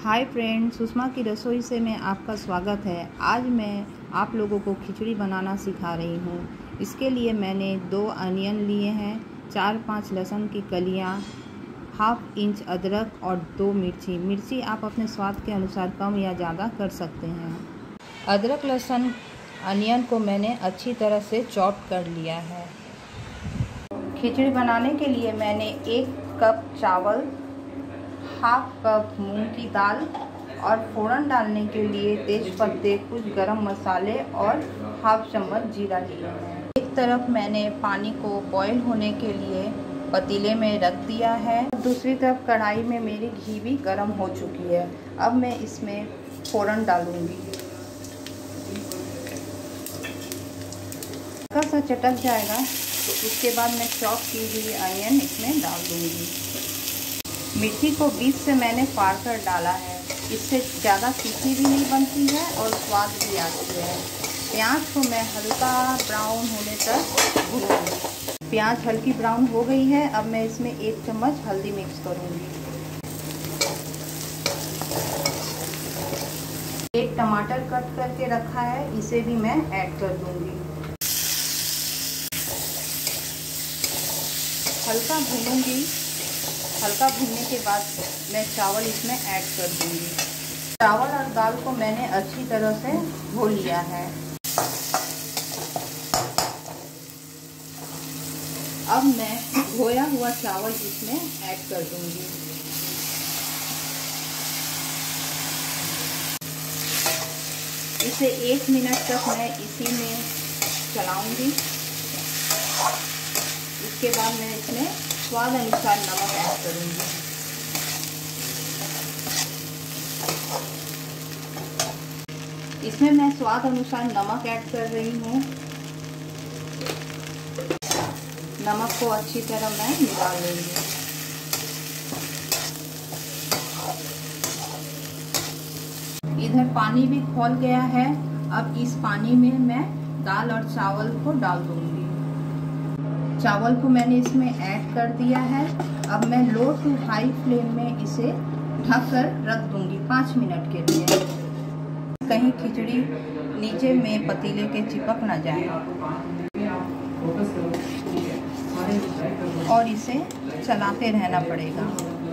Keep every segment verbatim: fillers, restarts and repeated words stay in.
Hi friends, Sushma की रसोई से में आपका स्वागत है। आज मैं आप लोगों को खिचड़ी बनाना सिखा रही हूँ। इसके लिए मैंने दो अनियन लिए हैं, चार पांच लहसुन की कलियाँ, हाफ इंच अदरक और दो मिर्ची। मिर्ची आप अपने स्वाद के अनुसार कम या ज़्यादा कर सकते हैं। अदरक लहसुन अनियन को मैंने अच्छी तरह से चॉप कर लिया है। खिचड़ी बनाने के लिए मैंने एक कप चावल, हाफ कप मूंग की दाल और फोड़न डालने के लिए तेज पत्ते, कुछ गरम मसाले और हाफ चम्मच जीरा लिया है। एक तरफ मैंने पानी को बॉईल होने के लिए पतीले में रख दिया है। दूसरी तरफ कढ़ाई में मेरी घी भी गरम हो चुकी है। अब मैं इसमें फोड़न डालूंगी। हल्का सा चटक जाएगा तो उसके बाद मैं चॉप की हुई अनियन इसमें डाल दूंगी। मिर्ची को बीच से मैंने फाड़ कर डाला है। इससे ज़्यादा तीखी भी नहीं बनती है और स्वाद भी आती है। प्याज को मैं हल्का ब्राउन होने तक भूनूंगी। प्याज हल्की ब्राउन हो गई है। अब मैं इसमें एक चम्मच हल्दी मिक्स करूंगी। एक टमाटर कट करके रखा है, इसे भी मैं ऐड कर दूंगी। हल्का भूनूंगी। हल्का भूनने के बाद मैं चावल इसमें ऐड कर दूंगी। चावल और दाल को मैंने अच्छी तरह से धो लिया है। अब मैं धोया हुआ चावल इसमें ऐड कर दूंगी। इसे एक मिनट तक मैं इसी में चलाऊंगी। इसके बाद मैं इसमें स्वाद अनुसार नमक ऐड करूंगी। इसमें मैं स्वाद अनुसार नमक ऐड कर रही हूँ। नमक को अच्छी तरह मैं मिला लूंगी। इधर पानी भी खौल गया है। अब इस पानी में मैं दाल और चावल को डाल दूंगी। चावल को मैंने इसमें ऐड कर दिया है। अब मैं लो टू हाई फ्लेम में इसे ढककर रख दूंगी पाँच मिनट के लिए। कहीं खिचड़ी नीचे में पतीले के चिपक ना जाए। और इसे चलाते रहना पड़ेगा।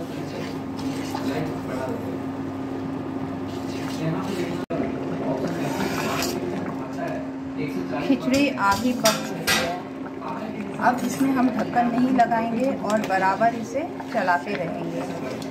खिचड़ी आधी पक चुकी है। अब इसमें हम ढक्कन नहीं लगाएंगे और बराबर इसे चलाते रहेंगे।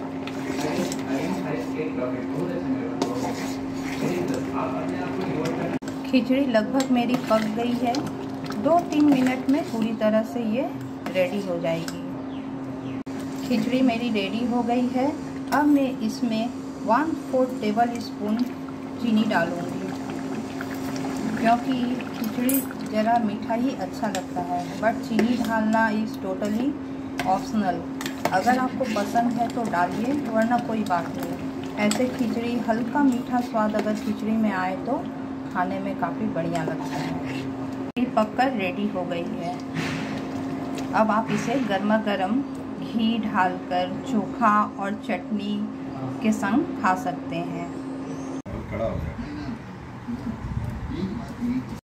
खिचड़ी लगभग मेरी पक गई है। दो तीन मिनट में पूरी तरह से ये रेडी हो जाएगी। खिचड़ी मेरी रेडी हो गई है। अब मैं इसमें वन फोर्थ टेबल स्पून चीनी डालूंगी, क्योंकि खिचड़ी ज़रा मीठा ही अच्छा लगता है। बट चीनी डालना इज़ टोटली ऑप्शनल। अगर आपको पसंद है तो डालिए, वरना कोई बात नहीं। ऐसे खिचड़ी हल्का मीठा स्वाद अगर खिचड़ी में आए तो खाने में काफ़ी बढ़िया लगता है। ये पककर रेडी हो गई है। अब आप इसे गर्मा गर्म घी डालकर चोखा और चटनी के संग खा सकते हैं।